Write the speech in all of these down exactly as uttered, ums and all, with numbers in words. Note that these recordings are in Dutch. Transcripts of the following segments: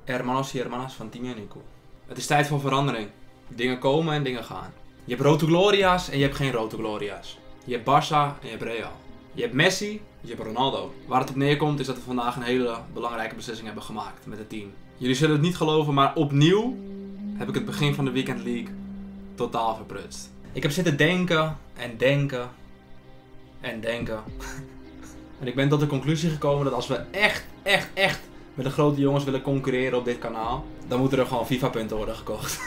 Hermanos y hermanas van Team Yanniku. Het is tijd voor verandering. Dingen komen en dingen gaan. Je hebt Roto Gloria's en je hebt geen Roto Gloria's. Je hebt Barça en je hebt Real. Je hebt Messi, je hebt Ronaldo. Waar het op neerkomt is dat we vandaag een hele belangrijke beslissing hebben gemaakt met het team. Jullie zullen het niet geloven, maar opnieuw heb ik het begin van de Weekend League totaal verprutst. Ik heb zitten denken en denken en denken. En ik ben tot de conclusie gekomen dat als we echt, echt, echt met de grote jongens willen concurreren op dit kanaal, dan moeten er gewoon FIFA punten worden gekocht.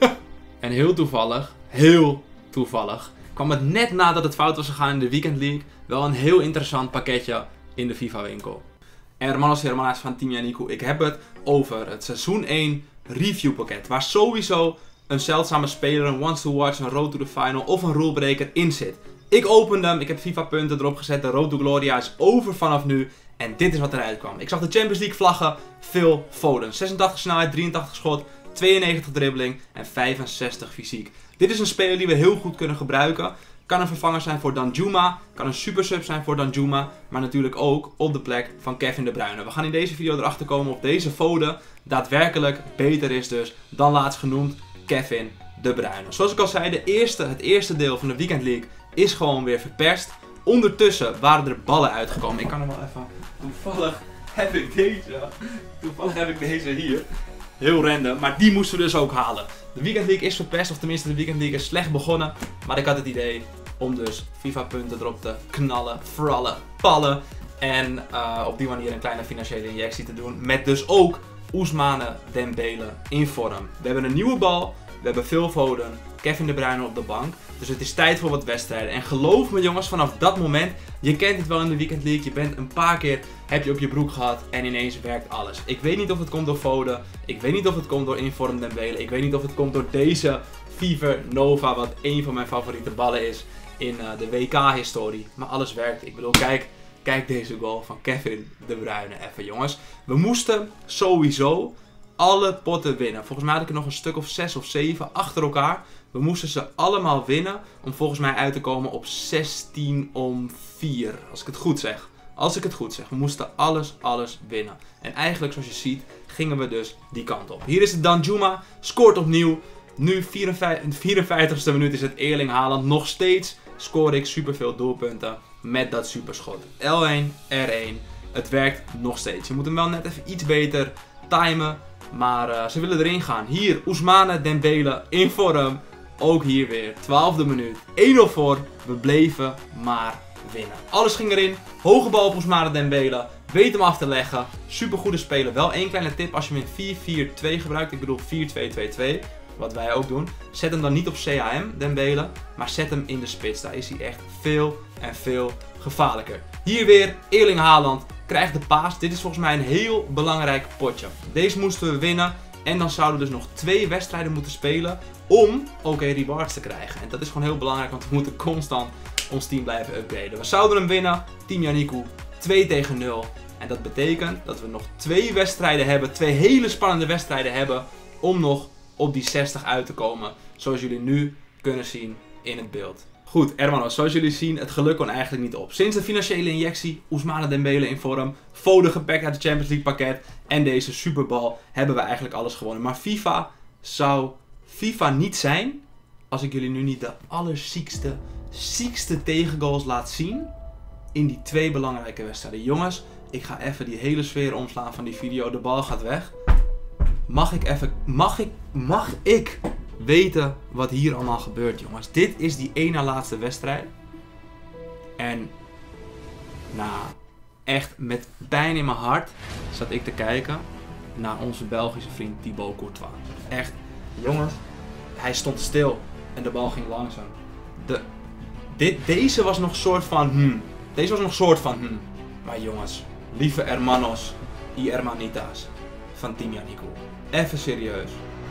En heel toevallig, heel toevallig, kwam het net nadat het fout was gegaan in de Weekend League wel een heel interessant pakketje in de FIFA winkel. En hermanos y hermanas van Team Yanniku, ik heb het over het seizoen één review pakket, waar sowieso een zeldzame speler, een once to watch, een road to the final of een rulebreaker in zit. Ik opende hem, ik heb FIFA punten erop gezet, de Road to Gloria is over vanaf nu. En dit is wat eruit kwam. Ik zag de Champions League vlaggen, Phil Foden. zesentachtig snelheid, drieëntachtig schot, tweeënnegentig dribbeling en vijfenzestig fysiek. Dit is een speler die we heel goed kunnen gebruiken. Kan een vervanger zijn voor Danjuma, kan een super sub zijn voor Danjuma, maar natuurlijk ook op de plek van Kevin De Bruyne. We gaan in deze video erachter komen of deze Foden daadwerkelijk beter is dus dan laatst genoemd Kevin De Bruyne. Zoals ik al zei, de eerste, het eerste deel van de Weekend League is gewoon weer verperst. Ondertussen waren er ballen uitgekomen. Ik kan er wel even... Toevallig heb ik deze. Toevallig heb ik deze hier. Heel random, maar die moesten we dus ook halen. De Weekend League is verpest, of tenminste de Weekend League is slecht begonnen. Maar ik had het idee om dus FIFA punten erop te knallen, frallen, pallen. En uh, op die manier een kleine financiële injectie te doen. Met dus ook Ousmane Dembele in vorm. We hebben een nieuwe bal. We hebben Phil Foden, Kevin De Bruyne op de bank. Dus het is tijd voor wat wedstrijden. En geloof me jongens, vanaf dat moment, je kent het wel in de Weekend League. Je bent een paar keer, heb je op je broek gehad en ineens werkt alles. Ik weet niet of het komt door Foden. Ik weet niet of het komt door Inform Dembele. Ik weet niet of het komt door deze Fever Nova, wat een van mijn favoriete ballen is in uh, de W K-historie. Maar alles werkt. Ik bedoel, kijk, kijk deze goal van Kevin De Bruyne even jongens. We moesten sowieso alle potten winnen. Volgens mij had ik er nog een stuk of zes of zeven achter elkaar. We moesten ze allemaal winnen om volgens mij uit te komen op zestien om vier. Als ik het goed zeg. Als ik het goed zeg. We moesten alles, alles winnen. En eigenlijk zoals je ziet gingen we dus die kant op. Hier is het Danjuma. Scoort opnieuw. Nu vierenvijftigste minuut is het Erling Haaland. Nog steeds scoor ik superveel doelpunten met dat superschot. L één, R één. Het werkt nog steeds. Je moet hem wel net even iets beter timen. Maar uh, ze willen erin gaan. Hier, Ousmane Dembele in vorm. Ook hier weer, twaalfde minuut. één nul voor. We bleven maar winnen. Alles ging erin. Hoge bal op Ousmane Dembele. Weet hem af te leggen. Super goede speler. Wel één kleine tip als je hem in vier vier twee gebruikt. Ik bedoel vier twee twee twee. Wat wij ook doen. Zet hem dan niet op C A M, Dembele. Maar zet hem in de spits. Daar is hij echt veel en veel gevaarlijker. Hier weer, Erling Haaland krijgt de paas. Dit is volgens mij een heel belangrijk potje. Deze moesten we winnen. En dan zouden we dus nog twee wedstrijden moeten spelen om oké okay, rewards te krijgen. En dat is gewoon heel belangrijk, want we moeten constant ons team blijven upgraden. We zouden hem winnen. Team Yanniku twee tegen nul. En dat betekent dat we nog twee wedstrijden hebben. Twee hele spannende wedstrijden hebben om nog op die zestig uit te komen. Zoals jullie nu kunnen zien in het beeld. Goed, hermanos, zoals jullie zien, het geluk kon eigenlijk niet op. Sinds de financiële injectie, Ousmane Dembele in vorm, Foden gepakt uit het Champions League pakket en deze superbal hebben we eigenlijk alles gewonnen. Maar FIFA zou FIFA niet zijn als ik jullie nu niet de allerziekste, ziekste tegengoals laat zien in die twee belangrijke wedstrijden. Jongens, ik ga even die hele sfeer omslaan van die video. De bal gaat weg. Mag ik even, mag ik, mag ik... weten wat hier allemaal gebeurt, jongens. Dit is die één na laatste wedstrijd. En, nou, echt met pijn in mijn hart zat ik te kijken naar onze Belgische vriend Thibaut Courtois. Echt, jongens, hij stond stil en de bal ging langzaam. De, dit, deze was nog soort van, hmm. Deze was nog soort van, hmm. Maar jongens, lieve hermanos y hermanitas van Team Yanniku. Even serieus.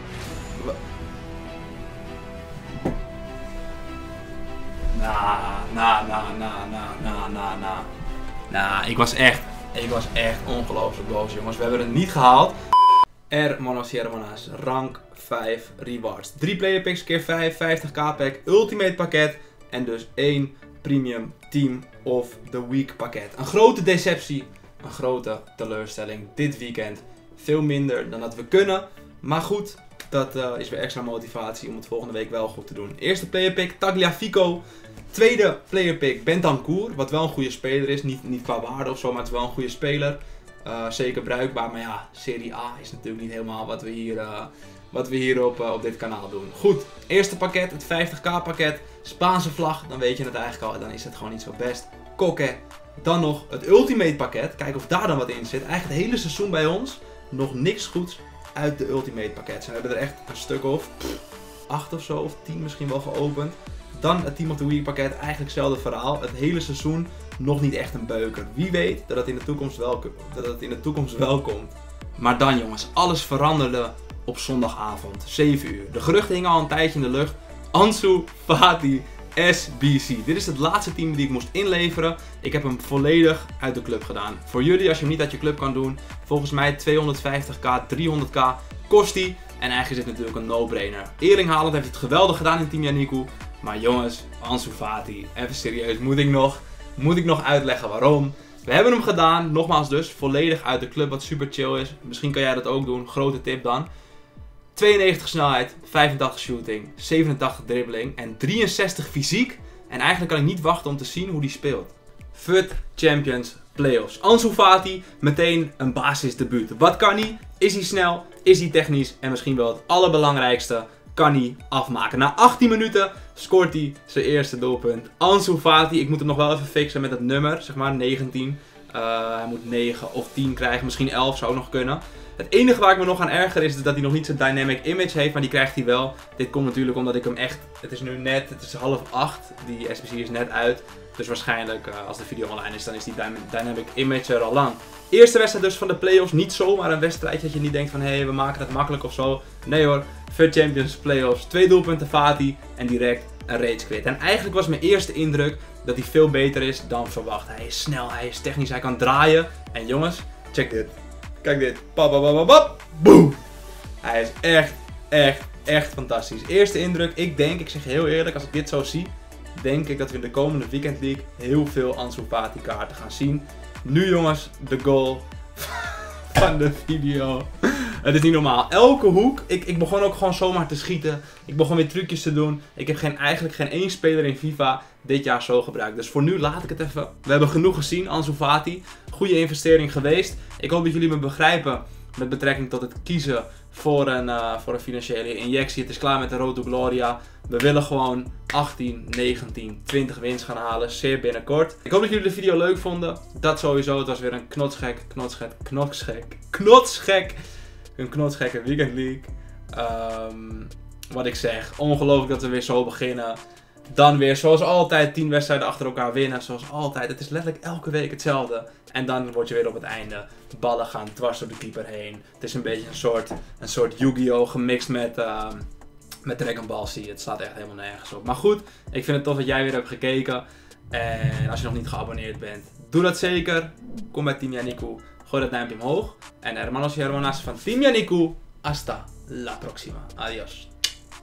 Na, na, na, na, na, na, na, na. Nou, ik was echt, ik was echt ongelooflijk boos, jongens. We hebben het niet gehaald. Hermanos y hermanas, rank vijf rewards. drie player picks keer vijf, vijftig k pack, ultimate pakket en dus één premium team of the week pakket. Een grote deceptie, een grote teleurstelling dit weekend. Veel minder dan dat we kunnen. Maar goed, dat uh, is weer extra motivatie om het volgende week wel goed te doen. Eerste player pick, Tagliafico. Tweede player pick, Bentancur. Wat wel een goede speler is. Niet, niet qua waarde of zo, maar het is wel een goede speler. Uh, zeker bruikbaar. Maar ja, Serie A is natuurlijk niet helemaal wat we hier, uh, wat we hier op, uh, op dit kanaal doen. Goed, eerste pakket, het vijftig k pakket. Spaanse vlag, dan weet je het eigenlijk al. Dan is het gewoon niet zo best. Kokke. Dan nog het Ultimate pakket. Kijk of daar dan wat in zit. Eigenlijk het hele seizoen bij ons nog niks goeds uit de Ultimate pakket. We hebben er echt een stuk of pff, acht of zo, of tien misschien wel geopend. Dan het Team of the Week pakket, eigenlijk hetzelfde verhaal. Het hele seizoen nog niet echt een beuker. Wie weet dat het in de toekomst wel, dat het in de toekomst wel komt. Maar dan jongens, alles veranderde op zondagavond, zeven uur. De geruchten hingen al een tijdje in de lucht. Ansu Fati S B C. Dit is het laatste team die ik moest inleveren. Ik heb hem volledig uit de club gedaan. Voor jullie, als je hem niet uit je club kan doen, volgens mij tweehonderdvijftig k, driehonderd k kost hij. En eigenlijk is het natuurlijk een no-brainer. Erling Haaland heeft het geweldig gedaan in Team Yanniku. Maar jongens, Ansu Fati, even serieus, moet ik nog, moet ik nog uitleggen waarom? We hebben hem gedaan, nogmaals dus, volledig uit de club, wat super chill is. Misschien kan jij dat ook doen, grote tip dan. tweeënnegentig snelheid, vijfentachtig shooting, zevenentachtig dribbling en drieënzestig fysiek. En eigenlijk kan ik niet wachten om te zien hoe die speelt. F U T Champions Playoffs. Ansu Fati, meteen een basisdebuut. Wat kan hij? Is hij snel? Is hij technisch? En misschien wel het allerbelangrijkste, kan hij afmaken. Na achttien minuten scoort hij zijn eerste doelpunt. Ansu Fati, ik moet hem nog wel even fixen met het nummer, zeg maar negentien. Uh, hij moet negen of tien krijgen, misschien elf zou nog kunnen. Het enige waar ik me nog aan erger is dat hij nog niet zijn dynamic image heeft, maar die krijgt hij wel. Dit komt natuurlijk omdat ik hem echt, het is nu net, het is half acht, die S B C is net uit. Dus waarschijnlijk uh, als de video online is, dan is die dynamic image er al lang. Eerste wedstrijd dus van de playoffs, niet zomaar een wedstrijd dat je niet denkt van hé, hey, we maken het makkelijk of zo. Nee hoor, F U T Champions Playoffs, twee doelpunten Fati en direct een rage quit. En eigenlijk was mijn eerste indruk dat hij veel beter is dan verwacht. Hij is snel, hij is technisch, hij kan draaien. En jongens, check dit. Kijk dit. Pap, pap, pap, pap. Boom. Hij is echt, echt, echt fantastisch. Eerste indruk, ik denk, ik zeg je heel eerlijk, als ik dit zo zie, denk ik dat we in de komende Weekend League heel veel Ansu Fati kaarten gaan zien. Nu jongens, de goal van de video. Het is niet normaal. Elke hoek, ik, ik begon ook gewoon zomaar te schieten. Ik begon weer trucjes te doen. Ik heb geen, eigenlijk geen één speler in FIFA dit jaar zo gebruikt. Dus voor nu laat ik het even. We hebben genoeg gezien, Ansu Fati. Goede investering geweest. Ik hoop dat jullie me begrijpen met betrekking tot het kiezen voor een, uh, voor een financiële injectie. Het is klaar met de Road to Gloria. We willen gewoon achttien, negentien, twintig wins gaan halen, zeer binnenkort. Ik hoop dat jullie de video leuk vonden. Dat sowieso. Het was weer een knotsgek, knotsgek, knotsgek, knotsgek. Een knotsgekke Weekend League. Um, wat ik zeg, ongelooflijk dat we weer zo beginnen. Dan weer, zoals altijd, tien wedstrijden achter elkaar winnen. Zoals altijd. Het is letterlijk elke week hetzelfde. En dan word je weer op het einde. Ballen gaan dwars door de keeper heen. Het is een beetje een soort, een soort Yu-Gi-Oh! Gemixt met, uh, met Dragon Ball Z. Het staat echt helemaal nergens op. Maar goed, ik vind het tof dat jij weer hebt gekeken. En als je nog niet geabonneerd bent, doe dat zeker. Kom bij Team Yanniku. Gooi dat duimpje omhoog. En hermanos y hermanas van Team Yanniku. Hasta la próxima. Adiós.